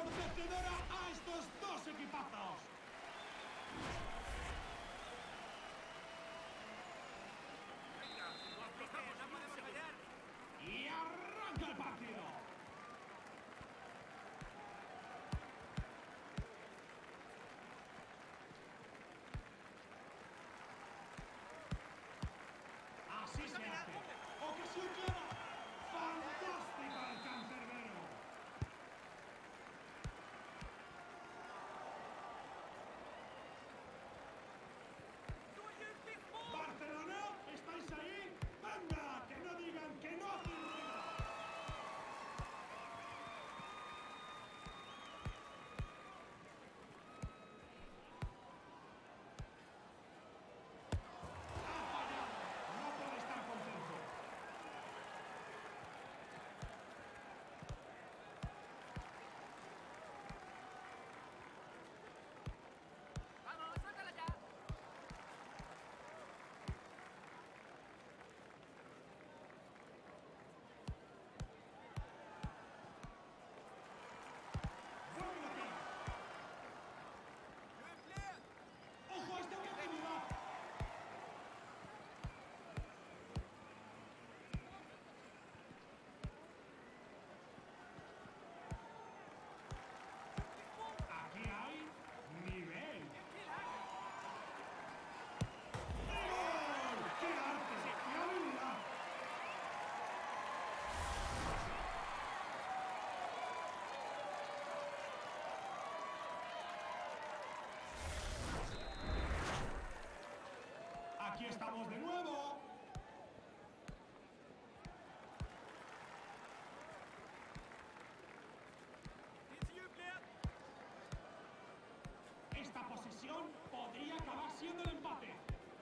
ensordecedora a estos dos equipazos. Venga, no podemos fallar. Y arranca el partido. Así se hace. Ocasión clara. Fantástico el cancerbero. Barcelona, ¿estáis ahí? ¡Venga! Que no digan que no hacen ruido. Ha fallado. No puede estar contento. ¡Vamos, sácala ya! Buen bloqueo. ¡Ojo a esta oportunidad! Aquí hay nivel. ¡Gol! ¡Qué arte! ¡Qué habilidad! Aquí estamos de nuevo. Esta posesión podría acabar siendo el empate.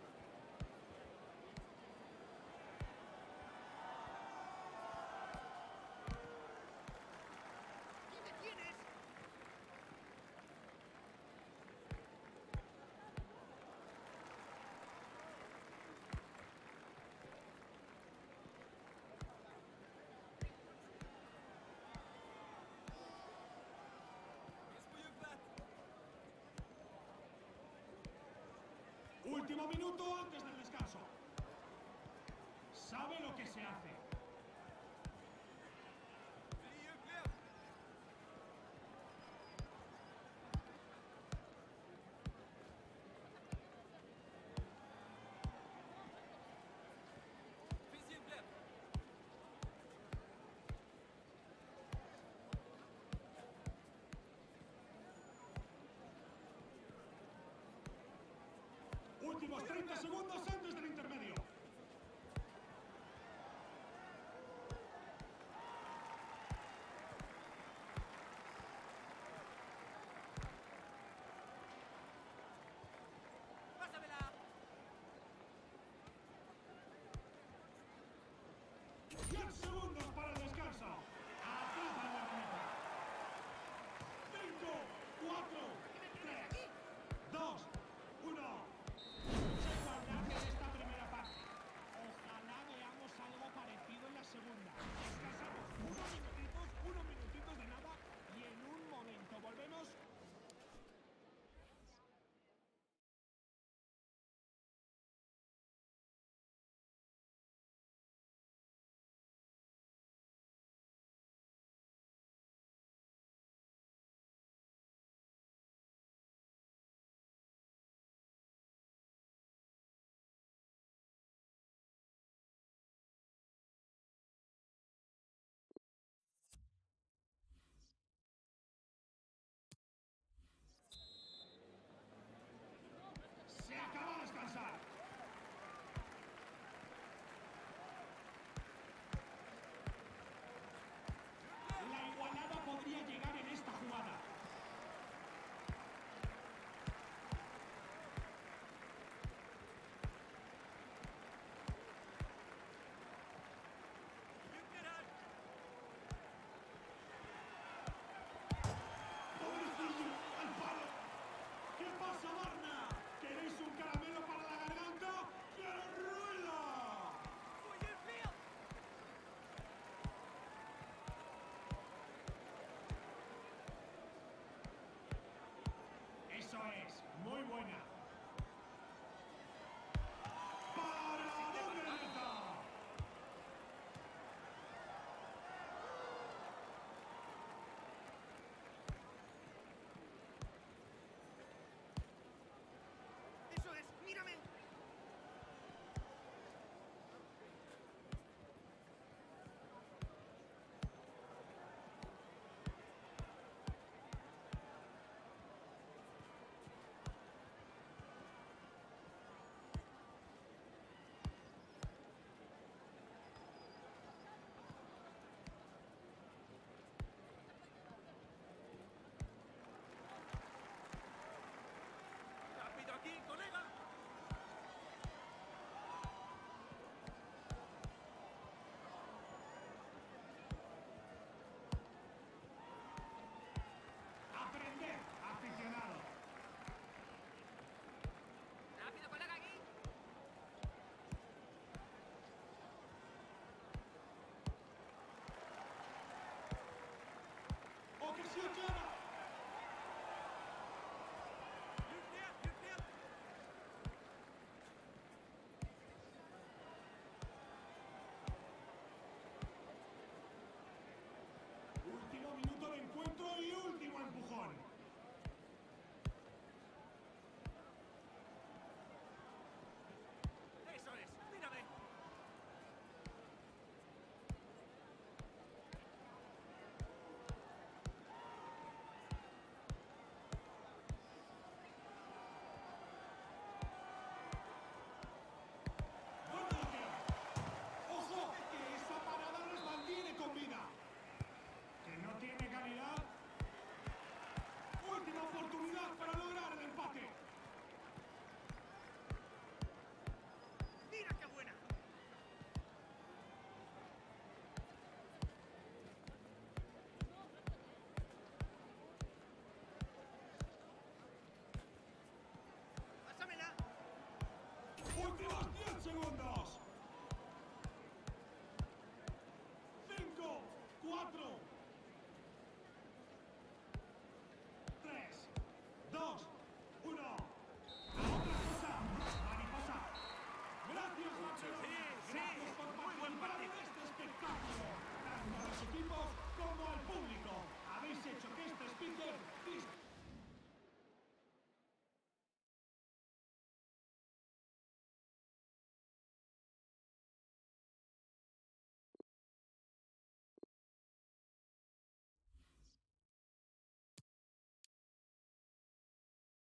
¿Quién te tienes? Último minuto antes del descanso. Sabe lo que se hace. Últimos 30 segundos antes del intermedio. ¡Pásamela! Y el segundo.